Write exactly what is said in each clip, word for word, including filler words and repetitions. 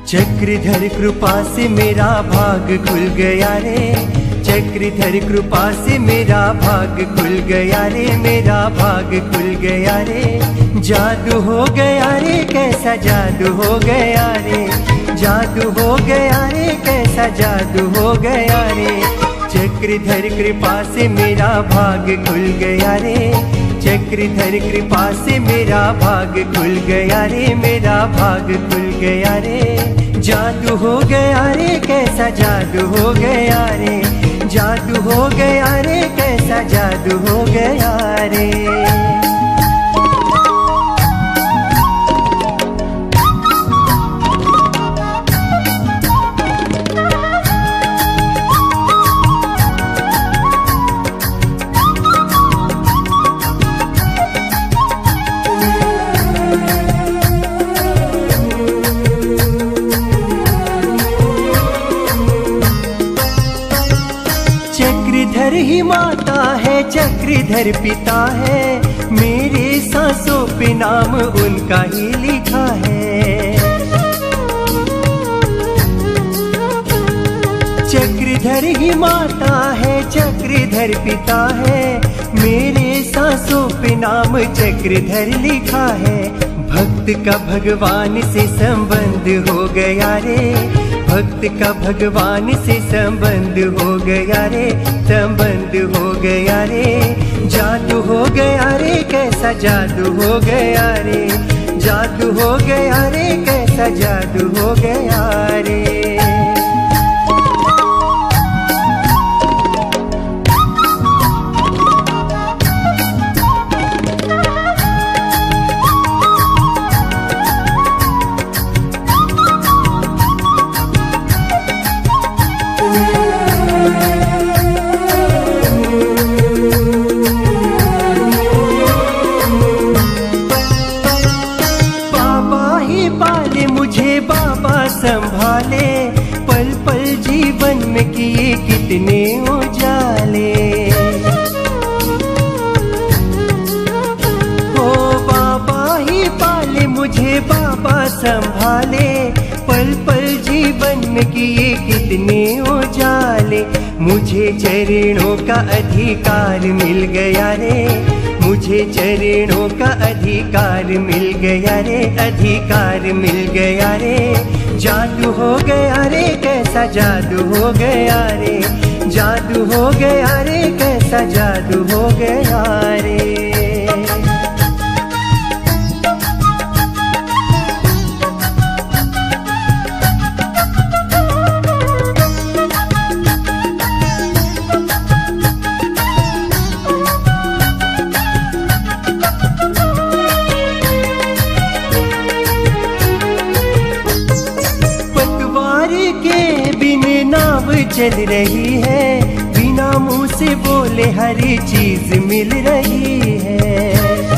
चक्रधर कृपा से मेरा भाग खुल गया रे, चक्रधर कृपा से मेरा भाग खुल गया रे, मेरा भाग खुल गया रे। जादू हो गया रे, कैसा जादू हो गया रे, जादू हो गया रे, कैसा जादू हो गया रे। चक्रधर कृपा से मेरा भाग खुल गया रे, चक्रधर कृपा से मेरा भाग खुल गया रे, मेरा भाग खुल गया रे। जादू हो गया रे, कैसा जादू हो गया रे, जादू हो गया रे, कैसा जादू हो गया रे। चक्रधर ही माता है, चक्रधर पिता है, मेरे सांसों पे नाम उनका ही लिखा है। चक्रधर ही माता है, चक्रधर पिता है, मेरे सांसों पे नाम चक्रधर लिखा है। भक्त का भगवान से संबंध हो गया रे, भक्त का भगवान से संबंध हो गया रे, संबंध हो गया रे। जादू हो गया रे, कैसा जादू हो गया रे, जादू हो गया रे, कैसा जादू हो गया रे। संभाले पल पल जीवन में किए कितने उजाले, हो बाबा ही पाले मुझे, बाबा संभाले पल पल जीवन में किए कितने उजाले। मुझे चरणों का अधिकार मिल गया रे, मुझे चरणों का अधिकार मिल गया रे, अधिकार मिल गया रे। जादू हो गया रे, कैसा जादू हो गया रे, जादू हो गया रे, कैसा जादू हो गया रे। चल रही है, बिना मुंह से बोले हर चीज मिल रही है।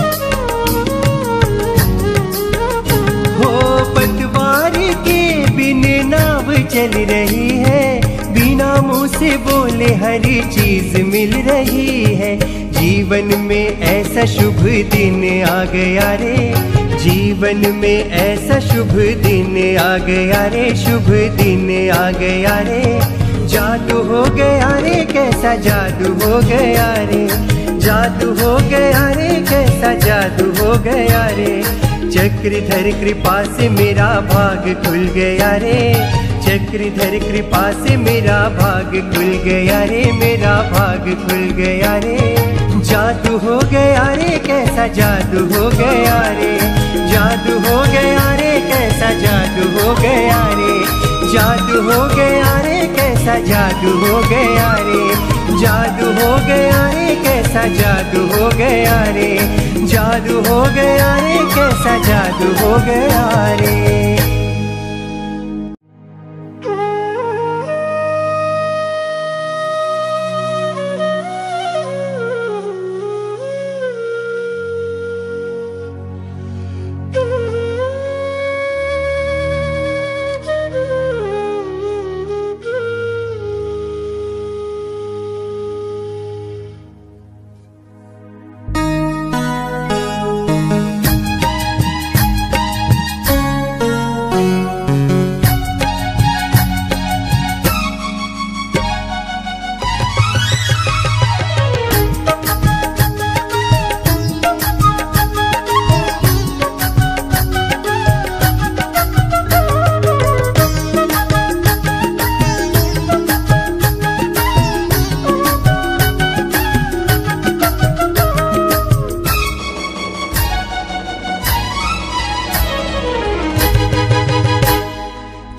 हो पतवार के बिन नाव चल रही है, बिना मुंह से बोले हर चीज मिल रही है। जीवन में ऐसा शुभ दिन आ गया रे, जीवन में ऐसा शुभ दिन आ गया रे, शुभ दिन आ गया रे। जादू हो गया रे, कैसा जादू हो गया रे, जादू हो गया रे, कैसा जादू हो गया रे। चक्रधर कृपा से मेरा भाग खुल गया रे, चक्रधर कृपा से मेरा भाग खुल गया रे, मेरा भाग खुल गया रे। जादू हो गया रे, कैसा जादू हो गया रे, जादू हो गया रे, कैसा जादू हो गया रे। जादू हो गया रे, कैसा जादू हो गया रे, जादू हो गया रे, कैसा जादू हो गया रे। जादू हो गया रे, कैसा जादू हो गया रे।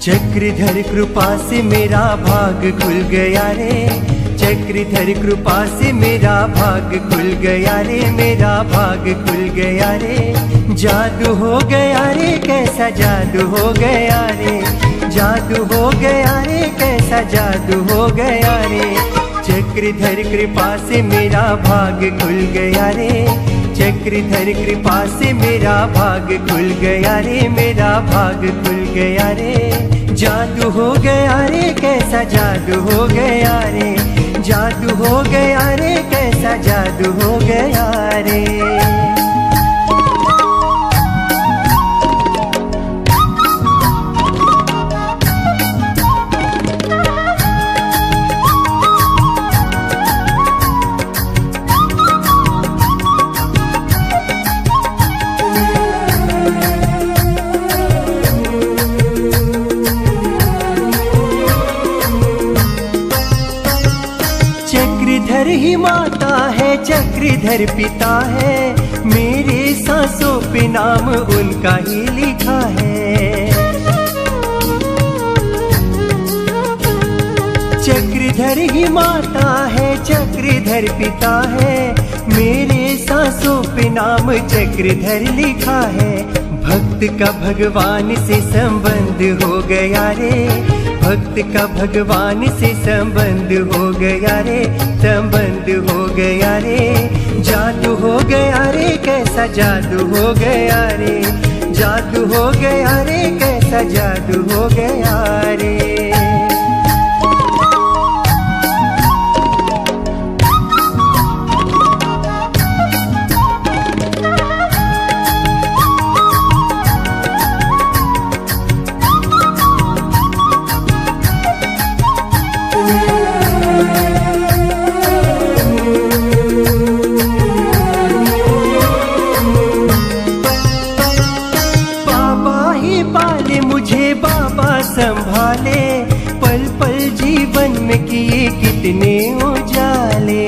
चक्रधर कृपा से मेरा भाग खुल गया रे, चक्रधर कृपा से मेरा भाग खुल गया रे, मेरा भाग खुल गया रे। जादू हो गया रे, कैसा जादू हो गया रे, जादू हो गया रे, कैसा जादू हो गया रे। चक्रधर कृपा से मेरा भाग खुल गया रे, चक्रधर कृपा से मेरा भाग खुल गया रे, मेरा भाग खुल गया रे। जादू हो गया रे, कैसा जादू हो गया रे, जादू हो गया रे, कैसा जादू हो गया रे। चक्रधर ही माता है, चक्रधर पिता है, मेरे सांसों पे नाम उनका ही लिखा है। चक्रधर ही माता है, चक्रधर पिता है, मेरे सांसों पे नाम चक्रधर लिखा है। भक्त का भगवान से संबंध हो गया रे, भक्त का भगवान से संबंध हो गया रे, संबंध हो गया रे। जादू हो गया रे, कैसा जादू हो गया रे, जादू हो गया रे, कैसा जादू हो गया रे। मुझे बाबा संभाले, पल पल जीवन में किए कितने उजाले।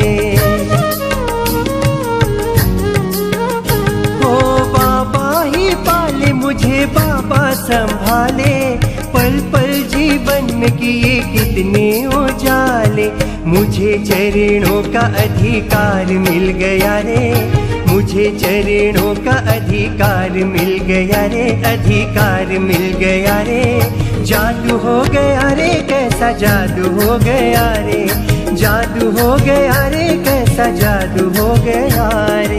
ओ बाबा ही पाले मुझे, बाबा संभाले, पल पल जीवन में किए कितने उजाले। मुझे चरणों का अधिकार मिल गया रे, मुझे चरणों का अधिकार मिल गया रे, अधिकार मिल गया रे। जादू हो गया रे, कैसा जादू हो गया रे, जादू हो गया रे, कैसा जादू हो गया रे।